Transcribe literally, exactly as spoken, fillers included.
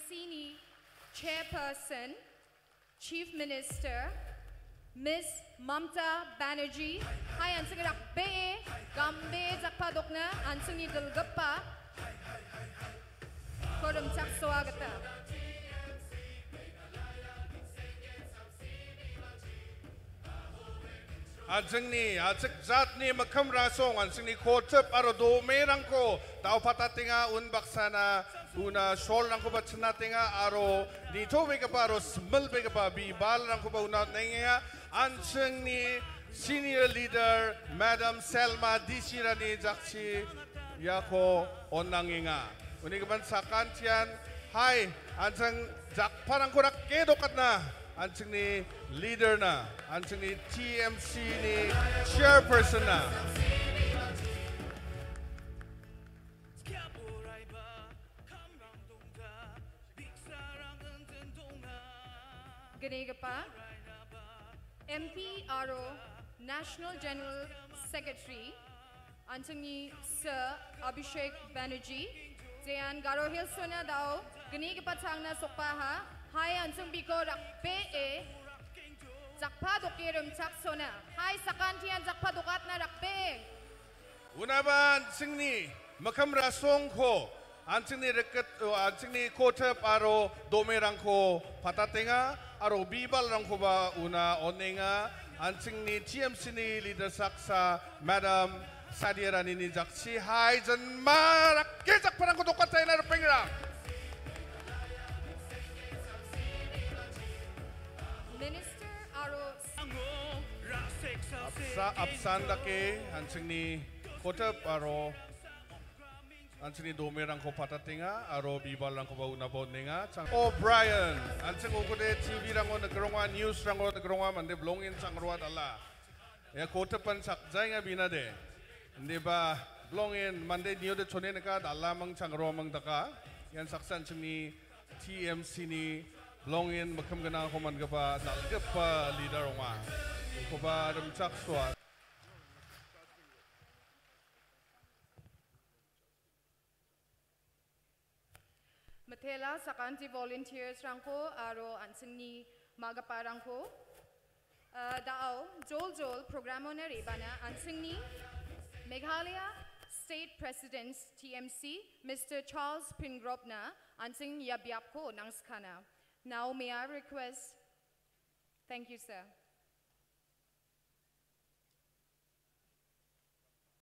C ni Chairperson, Chief Minister, Miss Mamata Banerjee. Hai ansing rakbe gambe jakpadokna ansing ni dalgappa. Kodam chak swagata. Ansing ni aajtak zat ni makam rasong ansing ni kotep aro do merang ko tao patatinga un baksana una shol rang ko bachna tinga aro di to be ka aro smell be ka bi bal rang ko ba una nenga ansing ni senior leader Madam Selma Disirani jakchi yako onanginga uni ka ban sakantian hai ansing jak parang ko rak kedokat na ansing ni leader na, ansing ni T M C ni chairperson na. Ganega pa, M P aro National General Secretary, ansing ni Sir Abhishek Banerjee, Jayan Garo Hill Sona dao, ganega pa changna sokpaha. Hai ansung biko rakpe e jakpa dokirum chaksona. Hai sakantian jakpa dokat na rakpe. Unaban singni makam rasong ko ansing ni reket ansing ni kota aro domerang ko patatenga aro bibal rang ko ba una onenga ansing ni T M C ni leader saksa Madam Sadia Rani ni jaksi hai jan marak ke jakpa rang ko dokat tayo na pengrang. Minister aro Apsa apsan laki ansing ni kota aro ansing ni domerang ko patatinga aro bibal rang ko ba una bonenga chang O'Brien ansing ko de T V rang ko nagrongwa news rang ko nagrongwa mande blongin changruat ala ya kota pan sakjay nga binade hindi ba blongin mande niyo de chone ka dalla mang changro mang daka yan saksan ni T M C ni Longin makam gana ko man gapa dalgapa leader nga ko ba dam chak swat Matela sakanti volunteers rangko aro ansing ni magapa rangko dao jol jol programo na ribana ansing ni Meghalaya State President T M C Mister Charles Pingropna ansing yabyap ko nang skana. Now may I request, thank you sir.